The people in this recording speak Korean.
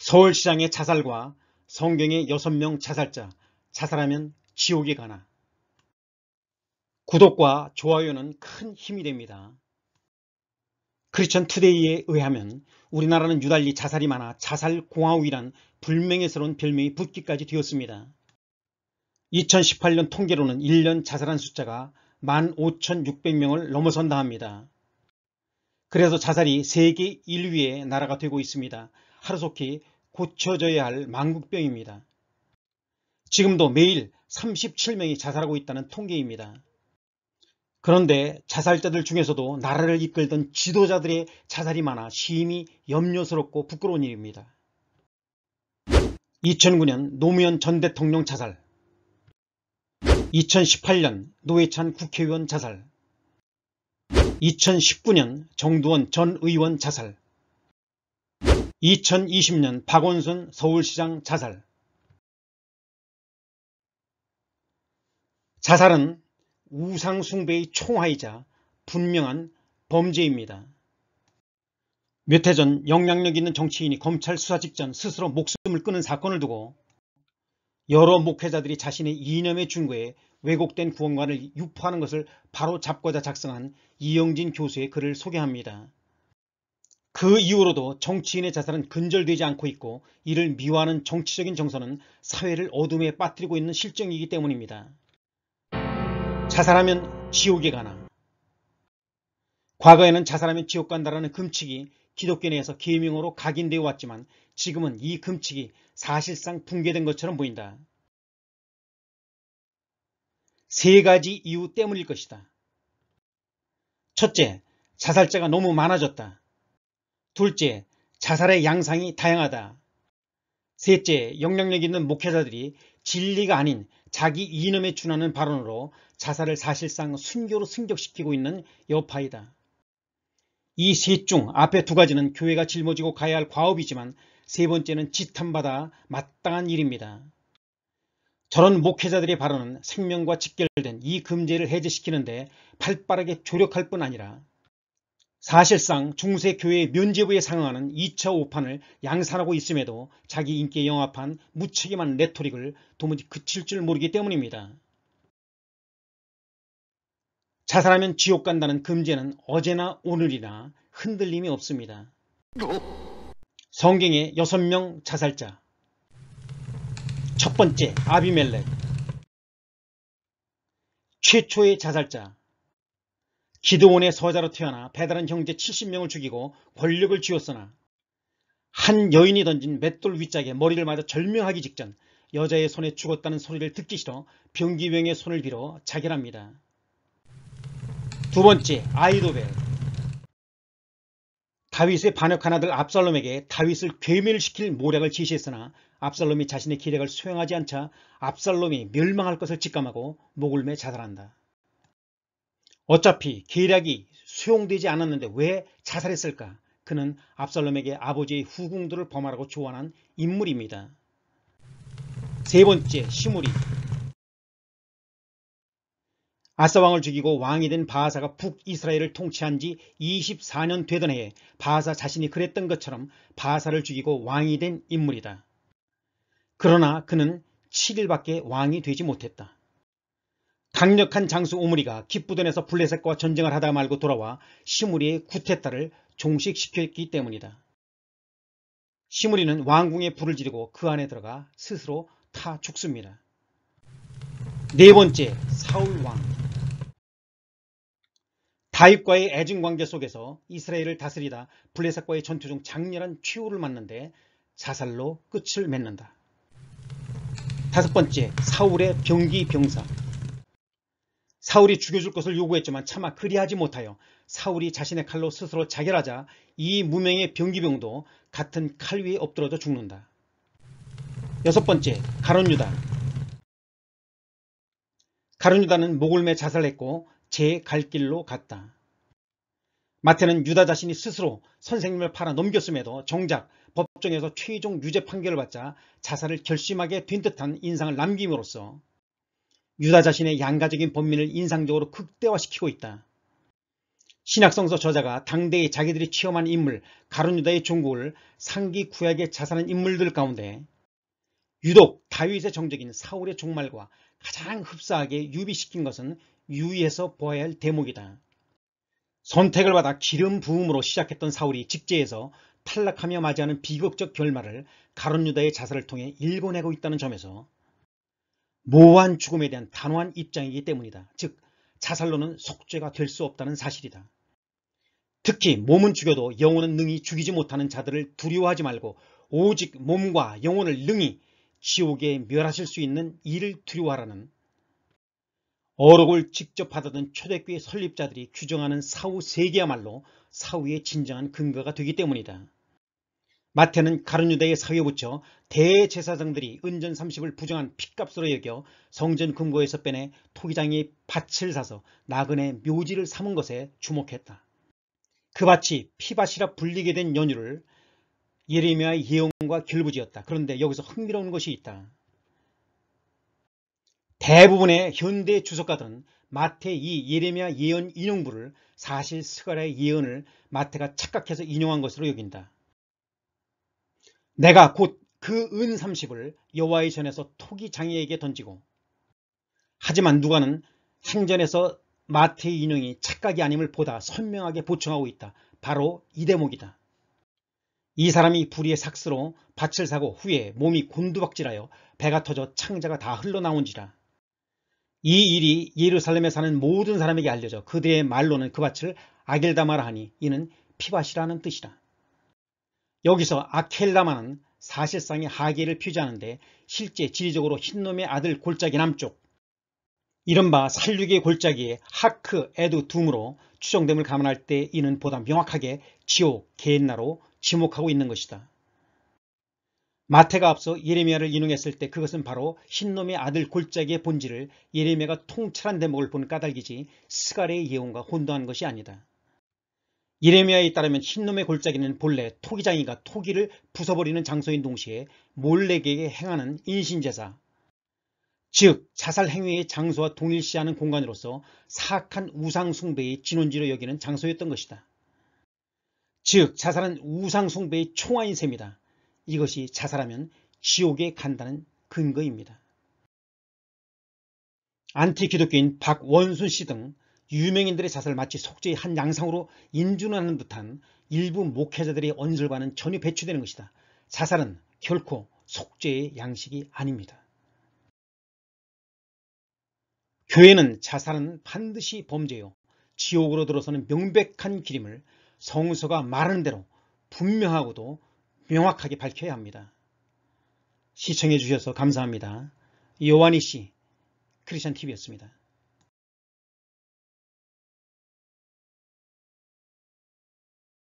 서울시장의 자살과 성경의 6명 자살자, 자살하면 지옥에 가나. 구독과 좋아요는 큰 힘이 됩니다. 크리스천 투데이에 의하면 우리나라는 유달리 자살이 많아 자살공화국이란 불명예스러운 별명이 붙기까지 되었습니다. 2018년 통계로는 1년 자살한 숫자가 15,600명을 넘어선다 합니다. 그래서 자살이 세계 1위의 나라가 되고 있습니다. 하루속히 고쳐져야 할 망국병입니다. 지금도 매일 37명이 자살하고 있다는 통계입니다. 그런데 자살자들 중에서도 나라를 이끌던 지도자들의 자살이 많아 심히 염려스럽고 부끄러운 일입니다. 2009년 노무현 전 대통령 자살, 2018년 노회찬 국회의원 자살, 2019년 정두원 전 의원 자살, 2020년 박원순 서울시장 자살. 자살은 우상숭배의 총하이자 분명한 범죄입니다. 몇 해 전 영향력 있는 정치인이 검찰 수사 직전 스스로 목숨을 끊은 사건을 두고 여러 목회자들이 자신의 이념에 준거에 왜곡된 구원관을 유포하는 것을 바로 잡고자 작성한 이영진 교수의 글을 소개합니다. 그 이후로도 정치인의 자살은 근절되지 않고 있고 이를 미화하는 정치적인 정서는 사회를 어둠에 빠뜨리고 있는 실정이기 때문입니다. 자살하면 지옥에 가나. 과거에는 자살하면 지옥 간다라는 금칙이 기독교 내에서 계명으로 각인되어 왔지만 지금은 이 금칙이 사실상 붕괴된 것처럼 보인다. 세 가지 이유 때문일 것이다. 첫째, 자살자가 너무 많아졌다. 둘째, 자살의 양상이 다양하다. 셋째, 영향력 있는 목회자들이 진리가 아닌 자기 이념에 준하는 발언으로 자살을 사실상 순교로 승격시키고 있는 여파이다. 이 셋 중 앞에 두 가지는 교회가 짊어지고 가야 할 과업이지만 세 번째는 지탄받아 마땅한 일입니다. 저런 목회자들의 발언은 생명과 직결된 이 금제를 해제시키는데 발빠르게 조력할 뿐 아니라 사실상 중세교회의 면죄부에 상응하는 2차 오판을 양산하고 있음에도 자기 인기에 영합한 무책임한 레토릭을 도무지 그칠 줄 모르기 때문입니다. 자살하면 지옥 간다는 금제는 어제나 오늘이나 흔들림이 없습니다. 성경의 6명 자살자. 첫 번째, 아비멜렉. 최초의 자살자. 기드온의 서자로 태어나 배다른 형제 70명을 죽이고 권력을 쥐었으나 한 여인이 던진 맷돌 윗짝에 머리를 맞아 절명하기 직전 여자의 손에 죽었다는 소리를 듣기 싫어 병기병의 손을 빌어 자결합니다. 두 번째, 아이도벨. 다윗의 반역한 아들 압살롬에게 다윗을 괴멸시킬 모략을 지시했으나 압살롬이 자신의 계략을 수행하지 않자 압살롬이 멸망할 것을 직감하고 목을 매 자살한다. 어차피 계략이 수용되지 않았는데 왜 자살했을까? 그는 압살롬에게 아버지의 후궁들을 범하라고 조언한 인물입니다. 세 번째, 시므리. 아사왕을 죽이고 왕이 된 바하사가 북이스라엘을 통치한 지 24년 되던 해에 바하사 자신이 그랬던 것처럼 바하사를 죽이고 왕이 된 인물이다. 그러나 그는 7일밖에 왕이 되지 못했다. 강력한 장수 오므리가 기브돈에서 블레셋과 전쟁을 하다 말고 돌아와 시므리의 구테타를 종식시켰기 때문이다. 시므리는 왕궁에 불을 지르고 그 안에 들어가 스스로 타 죽습니다. 네 번째, 사울왕. 다윗과의 애증관계 속에서 이스라엘을 다스리다 블레셋과의 전투 중 장렬한 최후를 맞는데 자살로 끝을 맺는다. 다섯 번째, 사울의 병기병사. 사울이 죽여줄 것을 요구했지만 차마 그리하지 못하여 사울이 자신의 칼로 스스로 자결하자 이 무명의 병기병도 같은 칼 위에 엎드러져 죽는다. 여섯 번째, 가룟유다. 가룟유다는 목을 매 자살했고 제 갈 길로 갔다. 마태는 유다 자신이 스스로 선생님을 팔아 넘겼음에도 정작 법정에서 최종 유죄 판결을 받자 자살을 결심하게 된 듯한 인상을 남김으로써 유다 자신의 양가적인 범민을 인상적으로 극대화시키고 있다. 신약성서 저자가 당대에 자기들이 체험한 인물 가룟유다의 종국을 상기구약에 자살한 인물들 가운데 유독 다윗의 정적인 사울의 종말과 가장 흡사하게 유비시킨 것은 유의해서 보아야 할 대목이다. 선택을 받아 기름 부음으로 시작했던 사울이 직제에서 탈락하며 맞이하는 비극적 결말을 가룟유다의 자살을 통해 일궈내고 있다는 점에서 모호한 죽음에 대한 단호한 입장이기 때문이다. 즉 자살로는 속죄가 될 수 없다는 사실이다. 특히 몸은 죽여도 영혼은 능히 죽이지 못하는 자들을 두려워하지 말고 오직 몸과 영혼을 능히 지옥에 멸하실 수 있는 이를 두려워하라는 어록을 직접 받아든 초대교회 설립자들이 규정하는 사후 세계야말로 사후의 진정한 근거가 되기 때문이다. 마태는 가룟유다의 사회에 붙여 대제사장들이 은전 30을 부정한 핏값으로 여겨 성전 금고에서 빼내 토기장이 밭을 사서 나그네 묘지를 삼은 것에 주목했다. 그 밭이 피밭이라 불리게 된 연유를 예레미야의 예언과 결부지었다. 그런데 여기서 흥미로운 것이 있다. 대부분의 현대 주석가들은 마태 이 예레미야 예언 인용부를 사실 스가랴의 예언을 마태가 착각해서 인용한 것으로 여긴다. 내가 곧 그 은 30을 여호와의 전에서 토기 장애에게 던지고, 하지만 누가는 행전에서 마태의 인용이 착각이 아님을 보다 선명하게 보충하고 있다. 바로 이 대목이다. 이 사람이 불의의 삭스로 밭을 사고 후에 몸이 곤두박질하여 배가 터져 창자가 다 흘러나온지라. 이 일이 예루살렘에 사는 모든 사람에게 알려져 그들의 말로는 그 밭을 아겔다마라 하니 이는 피밭이라는 뜻이다. 여기서 아켈다마는 사실상의 하계를 표시하는데 실제 지리적으로 흰놈의 아들 골짜기 남쪽, 이른바 살육의 골짜기에 하크, 에두 둠으로 추정됨을 감안할 때 이는 보다 명확하게 지옥, 게hen나로 지목하고 있는 것이다. 마태가 앞서 예레미야를 인용했을 때 그것은 바로 흰놈의 아들 골짜기의 본질을 예레미야가 통찰한 대목을 본 까닭이지 스가랴의 예언과 혼동한 것이 아니다. 예레미야에 따르면 흰놈의 골짜기는 본래 토기장이가 토기를 부숴버리는 장소인 동시에 몰렉에게 행하는 인신제사, 즉 자살 행위의 장소와 동일시하는 공간으로서 사악한 우상숭배의 진원지로 여기는 장소였던 것이다. 즉 자살은 우상숭배의 총화인 셈이다. 이것이 자살하면 지옥에 간다는 근거입니다. 안티 기독교인 박원순 씨 등 유명인들의 자살을 마치 속죄의 한 양상으로 인준하는 듯한 일부 목회자들의 언설과는 전혀 배치되는 것이다. 자살은 결코 속죄의 양식이 아닙니다. 교회는 자살은 반드시 범죄요 지옥으로 들어서는 명백한 길임을 성서가 말하는 대로 분명하고도 명확하게 밝혀야 합니다. 시청해 주셔서 감사합니다. 요한이씨 크리스천TV였습니다.